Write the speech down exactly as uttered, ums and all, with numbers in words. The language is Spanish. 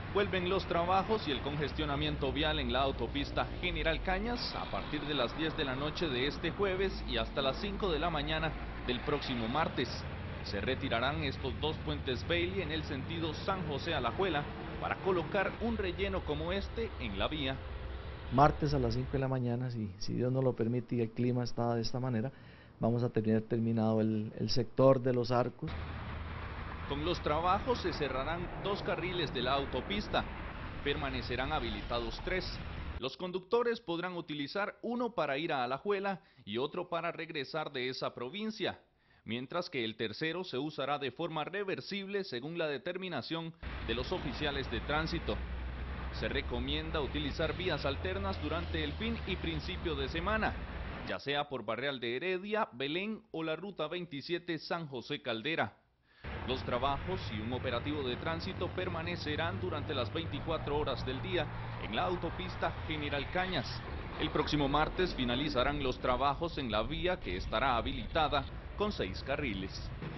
Vuelven los trabajos y el congestionamiento vial en la autopista General Cañas a partir de las diez de la noche de este jueves y hasta las cinco de la mañana del próximo martes. Se retirarán estos dos puentes Bailey en el sentido San José-Alajuela para colocar un relleno como este en la vía. Martes a las cinco de la mañana, si, si Dios nos lo permite y el clima está de esta manera, vamos a tener terminado el, el sector de los arcos. Con los trabajos se cerrarán dos carriles de la autopista, permanecerán habilitados tres. Los conductores podrán utilizar uno para ir a Alajuela y otro para regresar de esa provincia, mientras que el tercero se usará de forma reversible según la determinación de los oficiales de tránsito. Se recomienda utilizar vías alternas durante el fin y principio de semana, ya sea por Barreal de Heredia, Belén o la Ruta veintisiete San José Caldera. Los trabajos y un operativo de tránsito permanecerán durante las veinticuatro horas del día en la autopista General Cañas. El próximo martes finalizarán los trabajos en la vía que estará habilitada con seis carriles.